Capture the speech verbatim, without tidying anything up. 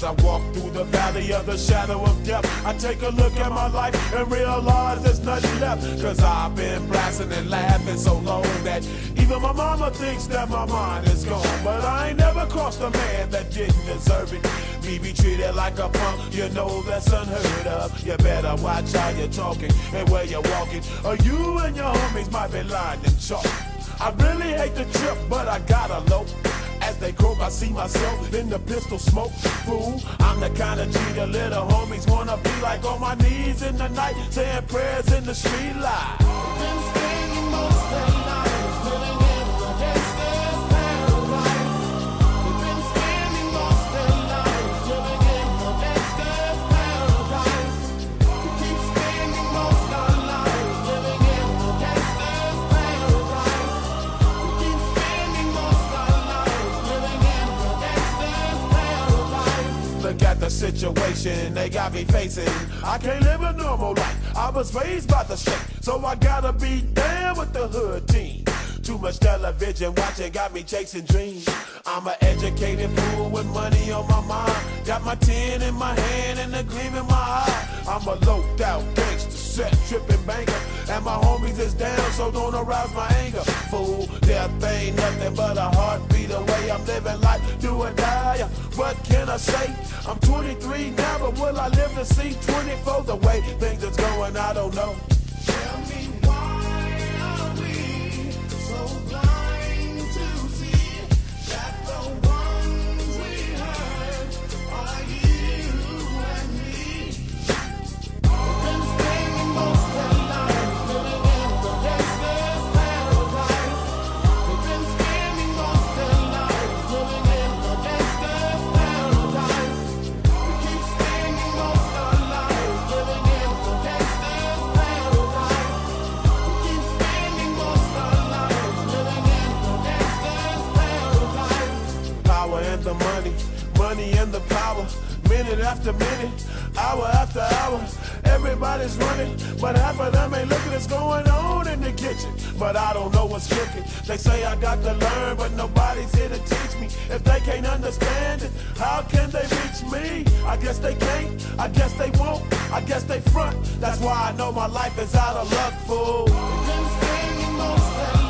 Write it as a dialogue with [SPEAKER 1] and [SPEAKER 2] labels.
[SPEAKER 1] As I walk through the valley of the shadow of death, I take a look at my life and realize there's nothing left. Cause I've been blasting and laughing so long that even my mama thinks that my mind is gone. But I ain't never crossed a man that didn't deserve it. Me be treated like a punk, you know that's unheard of. You better watch how you're talking and where you're walking, or you and your homies might be lying in chalk. I really hate the trip, but I gotta low. As they croak, I see myself in the pistol smoke. Fool, I'm the kind of G the little homies wanna be like, on my knees in the night, saying prayers in the street light.
[SPEAKER 2] Been spending most their lives living in the gangster's paradise. We've been spending most their lives living in the gangster's paradise. We keep spending most our lives living in the gangster's paradise. We keep spending most our lives living in the gangster's paradise.
[SPEAKER 1] Look at the situation they got me facing. I can't live a normal life. I was raised by the state, so I gotta be down with the hood team. Too much television watching got me chasing dreams. I'm an educated fool with money on my mind. Got my tin in my hand and a gleam in my eye. I'm a loped out gangster, set tripping banker, and my homies is down, so don't arouse my anger. Fool, death ain't nothing but a heartbeat away. I'm living life, do or die. What can I say? I'm twenty-three now, but will I live to see twenty-four? The way things is going, I don't know.
[SPEAKER 2] Tell me why are we so blind to see that the ones we hurt are you and me? We've been spending most their lives living in the gangster's paradise. We've been spending most their lives living in the gangster's paradise. We keep spending most our lives living in the gangster's paradise. We keep spending most our lives living in the gangster's paradise.
[SPEAKER 1] Power and the money, money and the power. Minute after minute, hour after hour, everybody's running, but half of them ain't looking what's going on in the kitchen. But I don't know what's cooking. They say I got to learn, but nobody's here to teach me. If they can't understand it, how can they reach me? I guess they can't, I guess they won't, I guess they front. That's why I know my life is out of luck, fool.
[SPEAKER 2] We've been spending most their